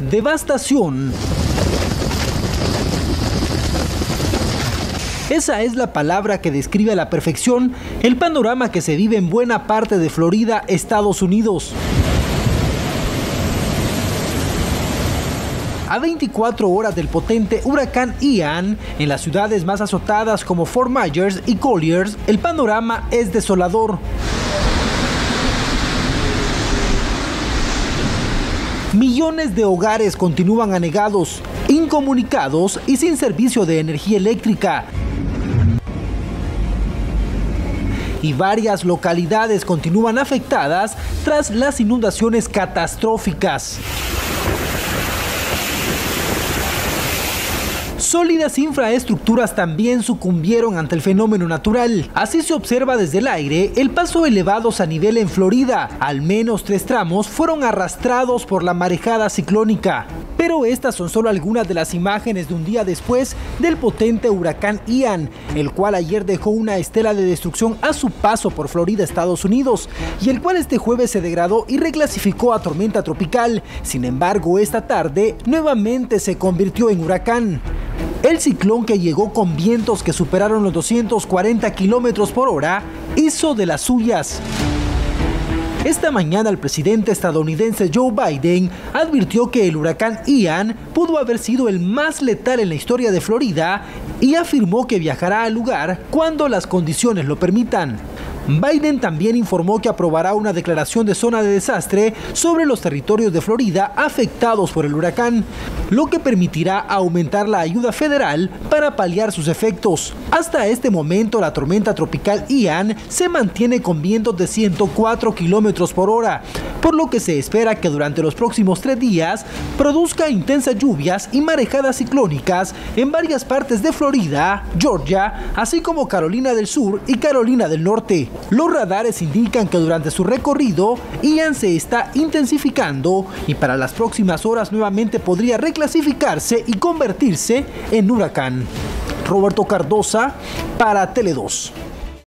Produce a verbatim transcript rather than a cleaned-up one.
devastación. Esa es la palabra que describe a la perfección el panorama que se vive en buena parte de Florida, Estados Unidos. A veinticuatro horas del potente huracán Ian, en las ciudades más azotadas como Fort Myers y Colliers, el panorama es desolador. Millones de hogares continúan anegados, incomunicados y sin servicio de energía eléctrica. Y varias localidades continúan afectadas tras las inundaciones catastróficas. Sólidas infraestructuras también sucumbieron ante el fenómeno natural. Así se observa desde el aire el paso elevados a nivel en Florida. Al menos tres tramos fueron arrastrados por la marejada ciclónica. Pero estas son solo algunas de las imágenes de un día después del potente huracán Ian, el cual ayer dejó una estela de destrucción a su paso por Florida, Estados Unidos, y el cual este jueves se degradó y reclasificó a tormenta tropical. Sin embargo, esta tarde nuevamente se convirtió en huracán. El ciclón, que llegó con vientos que superaron los doscientos cuarenta kilómetros por hora, hizo de las suyas. Esta mañana el presidente estadounidense Joe Biden advirtió que el huracán Ian pudo haber sido el más letal en la historia de Florida y afirmó que viajará al lugar cuando las condiciones lo permitan. Biden también informó que aprobará una declaración de zona de desastre sobre los territorios de Florida afectados por el huracán, lo que permitirá aumentar la ayuda federal para paliar sus efectos. Hasta este momento, la tormenta tropical Ian se mantiene con vientos de ciento cuatro kilómetros por hora, por lo que se espera que durante los próximos tres días produzca intensas lluvias y marejadas ciclónicas en varias partes de Florida, Georgia, así como Carolina del Sur y Carolina del Norte. Los radares indican que durante su recorrido, Ian se está intensificando y para las próximas horas nuevamente podría reclasificarse y convertirse en huracán. Roberto Cardosa para Tele dos.